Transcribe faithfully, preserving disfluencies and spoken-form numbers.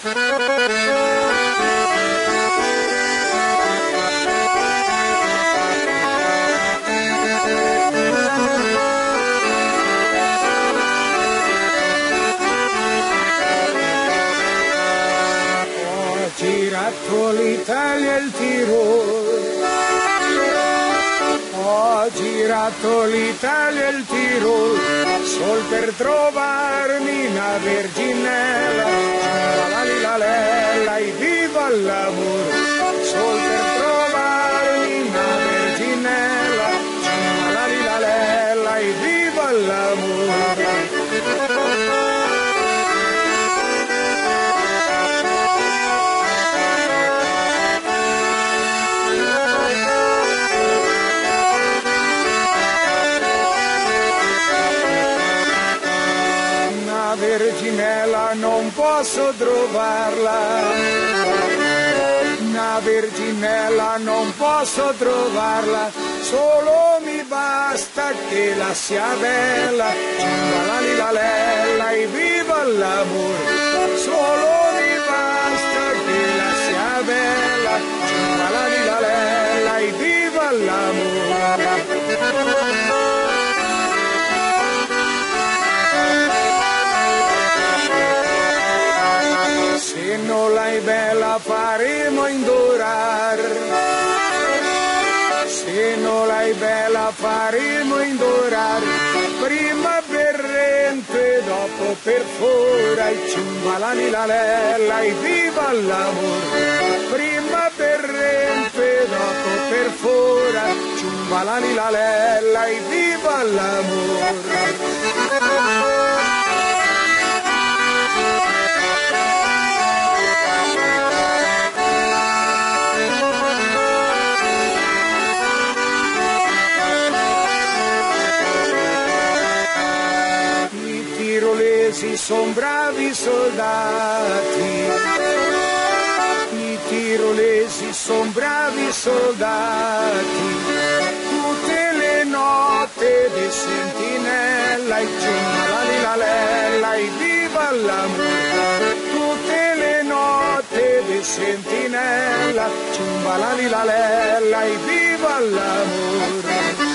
Girato l'Italia e il Tirol, ho girato l'Italia e il Tirol, sol per trovarmi una verginella, la la lella e viva l'amore, sol per trovarmi una verginella, la la lella e viva l'amore. Verginella non posso trovarla, una verginella non posso trovarla, solo mi basta che la sia bella, la la lella e viva l'amore, solo mi basta che la sia bella, la la lella e viva l'amore. Se non l'hai bella faremo indorar, se non l'hai bella faremo indorar, prima berrente, dopo per fora, e ciumbalani la lella e viva l'amore, prima berrente, dopo per fora, ciumbalani la lella e viva l'amore. I son bravi soldati, i tirolesi son bravi soldati, tutte le notte di sentinella e giunga la lella e viva l'amore, tutte le notte di sentinella, giunga la lella e viva l'amore.